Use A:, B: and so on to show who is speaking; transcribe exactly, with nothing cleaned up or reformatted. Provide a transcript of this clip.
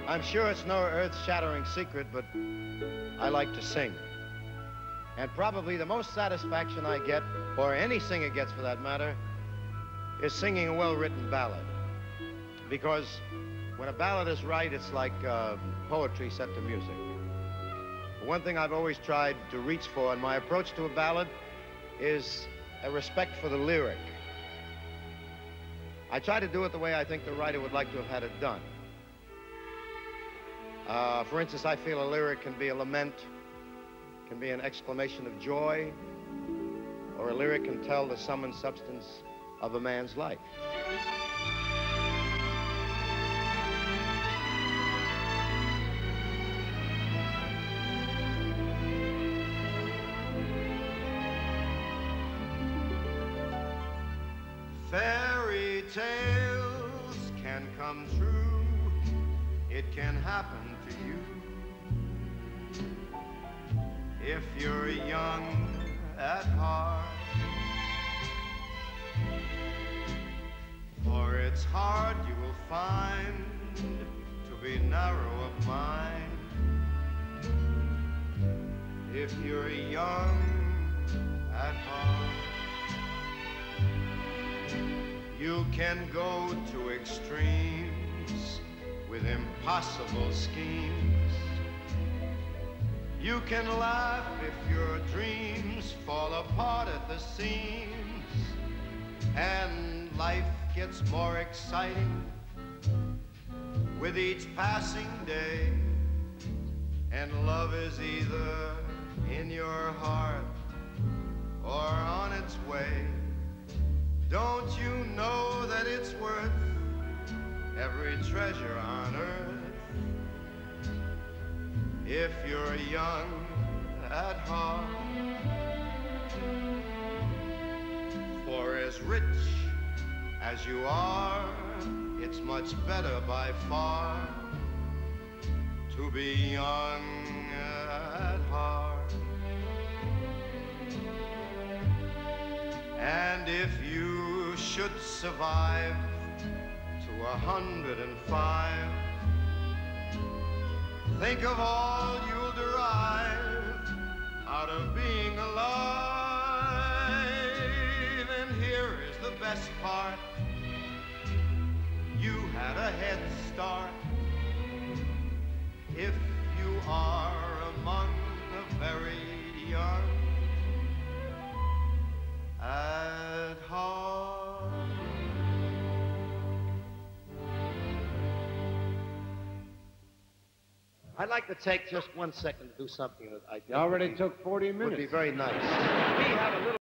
A: I'm sure it's no earth-shattering secret, but I like to sing. And probably the most satisfaction I get, or any singer gets for that matter, is singing a well-written ballad. Because when a ballad is right, it's like uh, poetry set to music. One thing I've always tried to reach for in my approach to a ballad is a respect for the lyric. I try to do it the way I think the writer would like to have had it done. Uh, for instance, I feel a lyric can be a lament, can be an exclamation of joy, or a lyric can tell the sum and substance of a man's life. Fairy tales can come true, it can happen to you. If you're young at heart, for it's hard you will find to be narrow of mind. If you're young at heart, you can go to extremes with impossible schemes. You can laugh if your dreams fall apart at the seams, and life gets more exciting with each passing day, and love is either in your heart or on its way. Don't you know that it's worth every treasure on earth if you're young at heart? For as rich as you are, it's much better by far to be young at heart. And if you should survive to a hundred and five, think of all you'll derive out of being alive. And here is the best part, you had a head start. If you are among the very young at heart. I'd like to take just one second to do something that I think
B: You already
A: would be,
B: took forty minutes.
A: would be very nice. We have a little